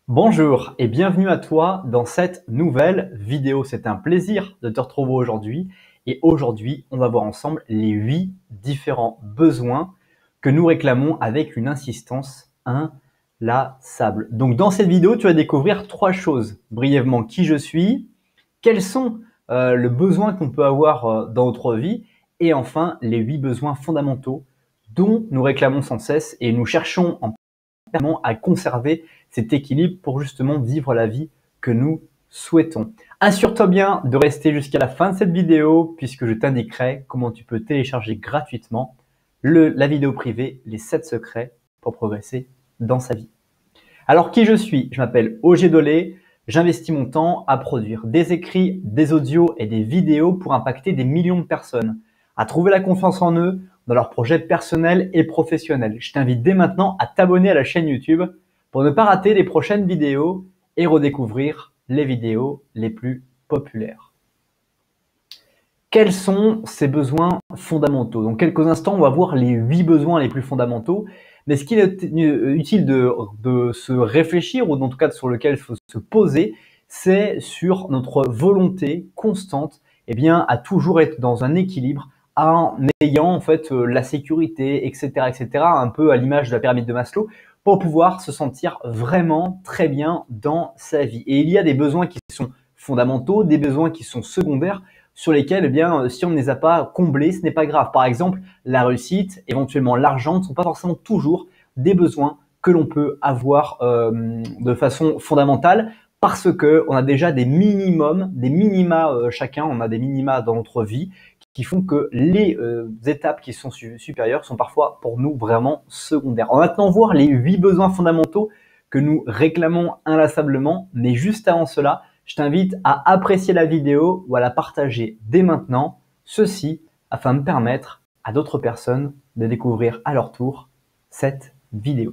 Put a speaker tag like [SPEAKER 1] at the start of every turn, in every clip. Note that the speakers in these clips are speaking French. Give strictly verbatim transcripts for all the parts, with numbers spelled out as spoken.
[SPEAKER 1] Bonjour et bienvenue à toi dans cette nouvelle vidéo. C'est un plaisir de te retrouver aujourd'hui et aujourd'hui on va voir ensemble les huit différents besoins que nous réclamons avec une insistance inlassable. Donc dans cette vidéo tu vas découvrir trois choses. Brièvement qui je suis, quels sont euh, les besoins qu'on peut avoir euh, dans notre vie et enfin les huit besoins fondamentaux dont nous réclamons sans cesse et nous cherchons en à conserver cet équilibre pour justement vivre la vie que nous souhaitons. Assure-toi bien de rester jusqu'à la fin de cette vidéo puisque je t'indiquerai comment tu peux télécharger gratuitement le, la vidéo privée, les sept secrets pour progresser dans sa vie. Alors qui je suis? Je m'appelle Oger Dolé, j'investis mon temps à produire des écrits, des audios et des vidéos pour impacter des millions de personnes, à trouver la confiance en eux, dans leurs projets personnels et professionnels. Je t'invite dès maintenant à t'abonner à la chaîne YouTube pour ne pas rater les prochaines vidéos et redécouvrir les vidéos les plus populaires. Quels sont ces besoins fondamentaux? Dans quelques instants, on va voir les huit besoins les plus fondamentaux. Mais ce qu'il est utile de, de se réfléchir, ou en tout cas sur lequel il faut se poser, c'est sur notre volonté constante eh bien, à toujours être dans un équilibre en ayant en fait la sécurité, et cetera, et cetera, un peu à l'image de la pyramide de Maslow, pour pouvoir se sentir vraiment très bien dans sa vie. Et il y a des besoins qui sont fondamentaux, des besoins qui sont secondaires, sur lesquels, eh bien, si on ne les a pas comblés, ce n'est pas grave. Par exemple, la réussite, éventuellement l'argent, ne sont pas forcément toujours des besoins que l'on peut avoir euh, de façon fondamentale, parce que on a déjà des minimums, des minima euh, chacun, on a des minima dans notre vie qui font que les euh, étapes qui sont su supérieures sont parfois pour nous vraiment secondaires. On va maintenant voir les huit besoins fondamentaux que nous réclamons inlassablement, mais juste avant cela, je t'invite à apprécier la vidéo ou à la partager dès maintenant, ceci afin de permettre à d'autres personnes de découvrir à leur tour cette vidéo.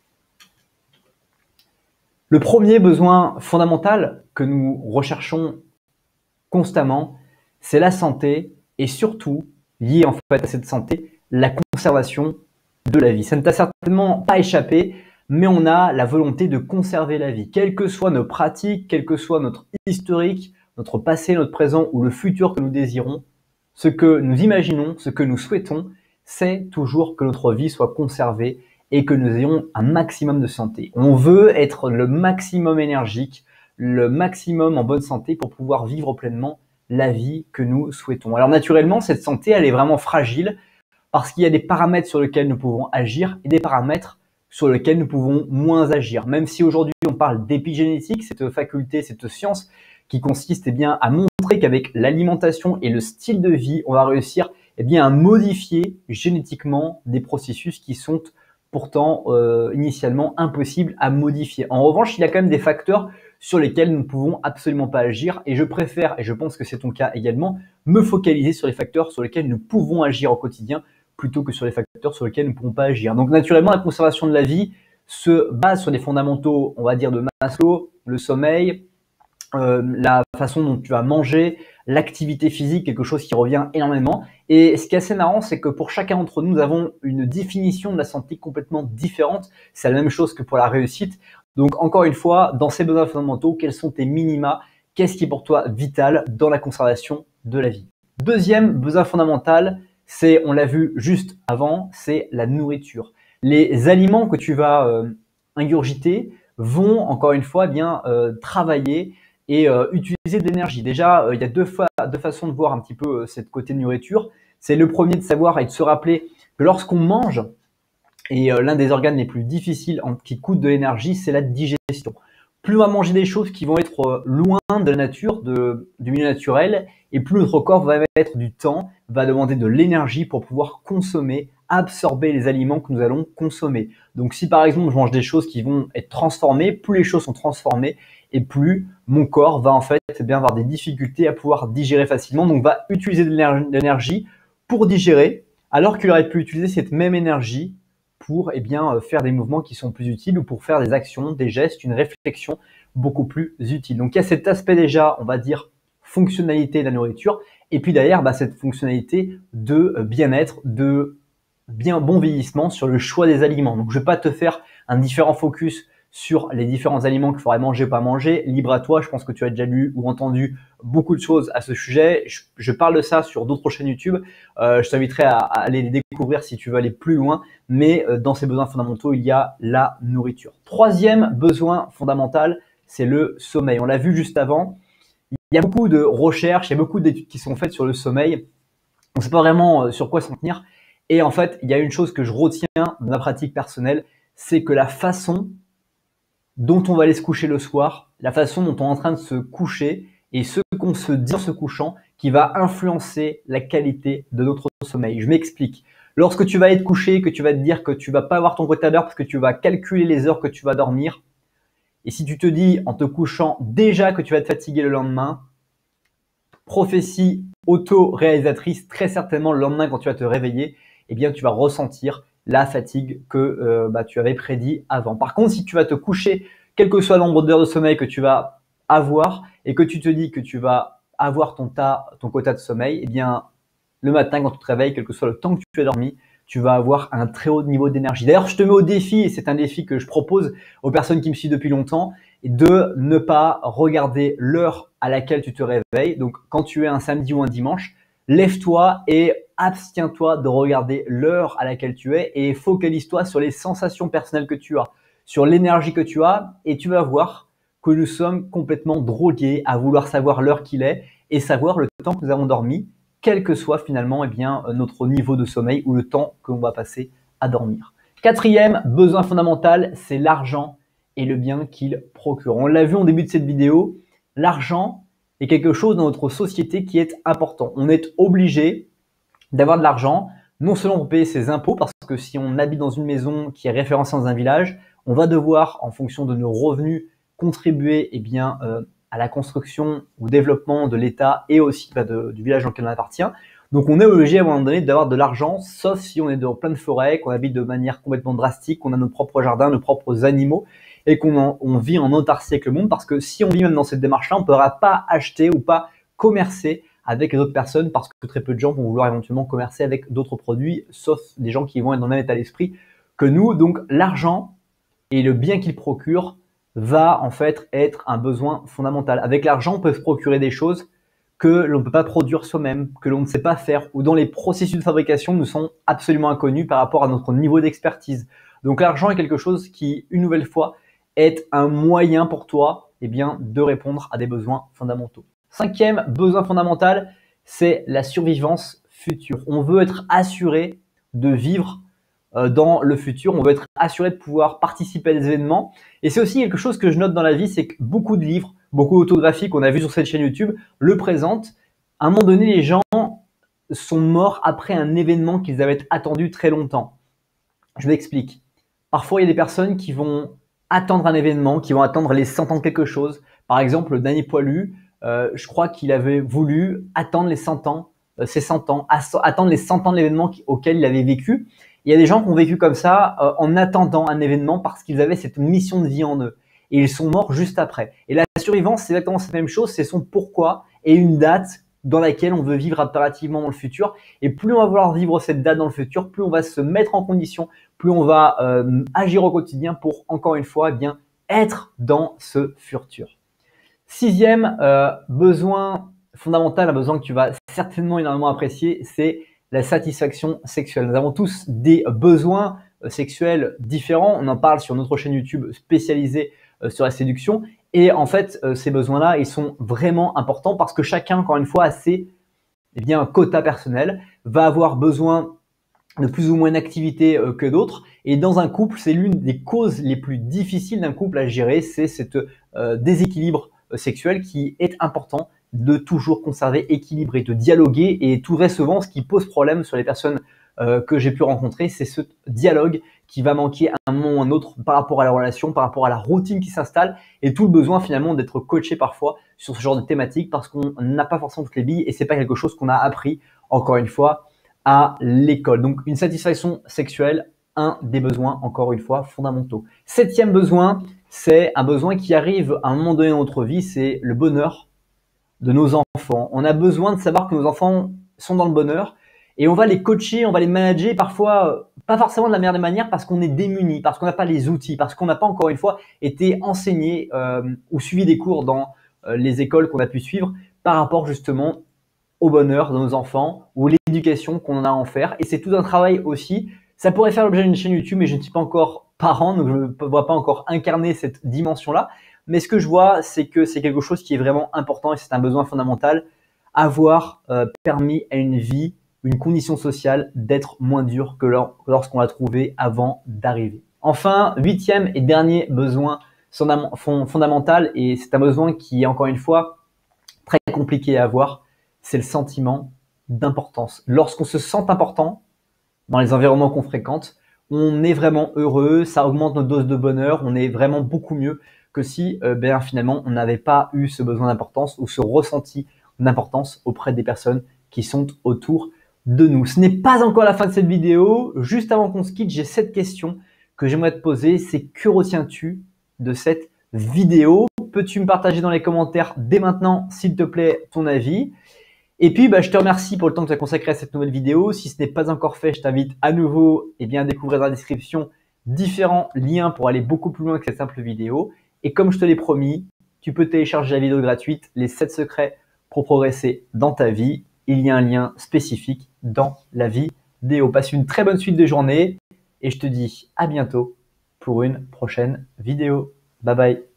[SPEAKER 1] Le premier besoin fondamental que nous recherchons constamment, c'est la santé et surtout, lié en fait à cette santé, la conservation de la vie. Ça ne t'a certainement pas échappé, mais on a la volonté de conserver la vie. Quelles que soient nos pratiques, quel que soit notre historique, notre passé, notre présent ou le futur que nous désirons, ce que nous imaginons, ce que nous souhaitons, c'est toujours que notre vie soit conservée et que nous ayons un maximum de santé. On veut être le maximum énergique, le maximum en bonne santé pour pouvoir vivre pleinement la vie que nous souhaitons. Alors naturellement, cette santé, elle est vraiment fragile parce qu'il y a des paramètres sur lesquels nous pouvons agir et des paramètres sur lesquels nous pouvons moins agir. Même si aujourd'hui on parle d'épigénétique, cette faculté, cette science qui consiste eh bien, à montrer qu'avec l'alimentation et le style de vie, on va réussir eh bien, à modifier génétiquement des processus qui sont pourtant euh, initialement impossibles à modifier. En revanche, il y a quand même des facteurs sur lesquels nous ne pouvons absolument pas agir et je préfère, et je pense que c'est ton cas également, me focaliser sur les facteurs sur lesquels nous pouvons agir au quotidien plutôt que sur les facteurs sur lesquels nous ne pouvons pas agir. Donc naturellement, la conservation de la vie se base sur des fondamentaux, on va dire, de Maslow, le sommeil, euh, la façon dont tu vas manger, l'activité physique, quelque chose qui revient énormément. Et ce qui est assez marrant, c'est que pour chacun d'entre nous, nous avons une définition de la santé complètement différente. C'est la même chose que pour la réussite. Donc encore une fois, dans ces besoins fondamentaux, quels sont tes minima? Qu'est-ce qui est pour toi vital dans la conservation de la vie? Deuxième besoin fondamental, c'est, on l'a vu juste avant, c'est la nourriture. Les aliments que tu vas euh, ingurgiter vont encore une fois bien euh, travailler et euh, utiliser de l'énergie. Déjà, euh, il y a deux, fa deux façons de voir un petit peu euh, cette côté de nourriture. C'est le premier de savoir et de se rappeler que lorsqu'on mange, et euh, l'un des organes les plus difficiles en, qui coûtent de l'énergie, c'est la digestion. Plus on va manger des choses qui vont être euh, loin de la nature, de, du milieu naturel, et plus notre corps va mettre du temps, va demander de l'énergie pour pouvoir consommer, absorber les aliments que nous allons consommer. Donc si par exemple je mange des choses qui vont être transformées, plus les choses sont transformées et plus mon corps va en fait eh bien, avoir des difficultés à pouvoir digérer facilement, donc va utiliser de l'énergie pour digérer, alors qu'il aurait pu utiliser cette même énergie pour eh bien, faire des mouvements qui sont plus utiles ou pour faire des actions, des gestes, une réflexion beaucoup plus utile. Donc il y a cet aspect déjà, on va dire, fonctionnalité de la nourriture, et puis derrière, bah, cette fonctionnalité de bien-être, de bien bon vieillissement sur le choix des aliments. Donc je ne vais pas te faire un différent focus sur les différents aliments qu'il faudrait manger ou pas manger. Libre à toi, je pense que tu as déjà lu ou entendu beaucoup de choses à ce sujet. Je, je parle de ça sur d'autres chaînes YouTube. Euh, je t'inviterai à, à aller les découvrir si tu veux aller plus loin. Mais euh, dans ces besoins fondamentaux, il y a la nourriture. Troisième besoin fondamental, c'est le sommeil. On l'a vu juste avant. Il y a beaucoup de recherches, il y a beaucoup d'études qui sont faites sur le sommeil. On ne sait pas vraiment sur quoi s'en tenir. Et en fait, il y a une chose que je retiens de ma pratique personnelle, c'est que la façon dont on va aller se coucher le soir, la façon dont on est en train de se coucher et ce qu'on se dit en se couchant qui va influencer la qualité de notre sommeil. Je m'explique. Lorsque tu vas aller te coucher, que tu vas te dire que tu vas pas avoir ton quota d'heures parce que tu vas calculer les heures que tu vas dormir, et si tu te dis en te couchant déjà que tu vas te fatiguer le lendemain, prophétie auto-réalisatrice, très certainement le lendemain quand tu vas te réveiller, eh bien tu vas ressentir la fatigue que euh, bah, tu avais prédit avant. Par contre, si tu vas te coucher, quel que soit le nombre d'heures de sommeil que tu vas avoir et que tu te dis que tu vas avoir ton, tas, ton quota de sommeil, eh bien le matin quand tu te réveilles, quel que soit le temps que tu as dormi, tu vas avoir un très haut niveau d'énergie. D'ailleurs, je te mets au défi, et c'est un défi que je propose aux personnes qui me suivent depuis longtemps, de ne pas regarder l'heure à laquelle tu te réveilles. Donc, quand tu es un samedi ou un dimanche, lève-toi et abstiens-toi de regarder l'heure à laquelle tu es et focalise-toi sur les sensations personnelles que tu as, sur l'énergie que tu as, et tu vas voir que nous sommes complètement drogués à vouloir savoir l'heure qu'il est et savoir le temps que nous avons dormi, quel que soit finalement eh bien, notre niveau de sommeil ou le temps que l'on va passer à dormir. Quatrième besoin fondamental, c'est l'argent et le bien qu'il procure. On l'a vu en début de cette vidéo, l'argent est quelque chose dans notre société qui est important. On est obligé d'avoir de l'argent, non seulement pour payer ses impôts, parce que si on habite dans une maison qui est référencée dans un village, on va devoir, en fonction de nos revenus, contribuer eh bien, euh, à la construction ou développement de l'État et aussi bah, de, du village dans lequel on appartient. Donc on est obligé à un moment donné d'avoir de l'argent, sauf si on est dans plein de forêts, qu'on habite de manière complètement drastique, qu'on a nos propres jardins, nos propres animaux et qu'on on vit en autarcie avec le monde, parce que si on vit même dans cette démarche-là, on ne pourra pas acheter ou pas commercer avec d'autres personnes, parce que très peu de gens vont vouloir éventuellement commercer avec d'autres produits, sauf des gens qui vont être dans le même état d'esprit que nous. Donc l'argent et le bien qu'il procure va en fait être un besoin fondamental. Avec l'argent, on peut se procurer des choses que l'on ne peut pas produire soi-même, que l'on ne sait pas faire, ou dont les processus de fabrication nous sont absolument inconnus par rapport à notre niveau d'expertise. Donc l'argent est quelque chose qui, une nouvelle fois, est un moyen pour toi eh bien, de répondre à des besoins fondamentaux. Cinquième besoin fondamental, c'est la survivance future. On veut être assuré de vivre euh, dans le futur, on veut être assuré de pouvoir participer à des événements. Et c'est aussi quelque chose que je note dans la vie, c'est que beaucoup de livres, beaucoup d'autographies qu'on a vues sur cette chaîne YouTube le présentent. À un moment donné, les gens sont morts après un événement qu'ils avaient attendu très longtemps. Je m'explique. Parfois, il y a des personnes qui vont attendre un événement, qui vont attendre les cent ans de quelque chose. Par exemple, Danny Poilu, euh, je crois qu'il avait voulu attendre les cent ans, euh, ses cent ans, attendre les cent ans de l'événement auquel il avait vécu. Il y a des gens qui ont vécu comme ça euh, en attendant un événement parce qu'ils avaient cette mission de vie en eux. Et ils sont morts juste après. Et la survivance, c'est exactement cette même chose, c'est son pourquoi et une date dans laquelle on veut vivre impérativement dans le futur. Et plus on va vouloir vivre cette date dans le futur, plus on va se mettre en condition, plus on va euh, agir au quotidien pour, encore une fois, eh bien être dans ce futur. Sixième euh, besoin fondamental, un besoin que tu vas certainement énormément apprécier, c'est la satisfaction sexuelle. Nous avons tous des besoins sexuels différents. On en parle sur notre chaîne YouTube spécialisée euh, sur la séduction. Et en fait, euh, ces besoins-là, ils sont vraiment importants parce que chacun, encore une fois, a ses eh bien, quotas personnels, va avoir besoin de plus ou moins d'activité euh, que d'autres. Et dans un couple, c'est l'une des causes les plus difficiles d'un couple à gérer, c'est cet euh, déséquilibre euh, sexuel qui est important de toujours conserver équilibré, de dialoguer. Et tout très souvent, ce qui pose problème sur les personnes euh, que j'ai pu rencontrer, c'est ce dialogue qui va manquer à un moment ou à un autre par rapport à la relation, par rapport à la routine qui s'installe et tout le besoin finalement d'être coaché parfois sur ce genre de thématique parce qu'on n'a pas forcément toutes les billes et c'est pas quelque chose qu'on a appris, encore une fois, à l'école. Donc une satisfaction sexuelle, un des besoins, encore une fois, fondamentaux. Septième besoin, c'est un besoin qui arrive à un moment donné dans notre vie, c'est le bonheur de nos enfants. On a besoin de savoir que nos enfants sont dans le bonheur Et on va les coacher, on va les manager parfois, euh, pas forcément de la meilleure des manières parce qu'on est démuni, parce qu'on n'a pas les outils, parce qu'on n'a pas encore une fois été enseigné euh, ou suivi des cours dans euh, les écoles qu'on a pu suivre par rapport justement au bonheur de nos enfants ou l'éducation qu'on en a à en faire. Et c'est tout un travail aussi. Ça pourrait faire l'objet d'une chaîne YouTube, mais je ne suis pas encore parent, donc je ne vois pas encore incarner cette dimension-là. Mais ce que je vois, c'est que c'est quelque chose qui est vraiment important et c'est un besoin fondamental. Avoir euh, permis à une vie, une condition sociale d'être moins dure que lor- lorsqu'on l'a trouvée avant d'arriver. Enfin, huitième et dernier besoin fondamental, et c'est un besoin qui est encore une fois très compliqué à avoir, c'est le sentiment d'importance. Lorsqu'on se sent important dans les environnements qu'on fréquente, on est vraiment heureux, ça augmente notre dose de bonheur, on est vraiment beaucoup mieux que si euh, ben, finalement on n'avait pas eu ce besoin d'importance ou ce ressenti d'importance auprès des personnes qui sont autour de nous. Ce n'est pas encore la fin de cette vidéo. Juste avant qu'on se quitte, j'ai cette question que j'aimerais te poser, c'est que retiens-tu de cette vidéo? Peux-tu me partager dans les commentaires dès maintenant, s'il te plaît, ton avis? Et puis, bah, je te remercie pour le temps que tu as consacré à cette nouvelle vidéo. Si ce n'est pas encore fait, je t'invite à nouveau eh bien, à découvrir dans la description différents liens pour aller beaucoup plus loin que cette simple vidéo. Et comme je te l'ai promis, tu peux télécharger la vidéo gratuite, les sept secrets pour progresser dans ta vie. Il y a un lien spécifique dans la vidéo. Passe une très bonne suite de journée et je te dis à bientôt pour une prochaine vidéo. Bye bye.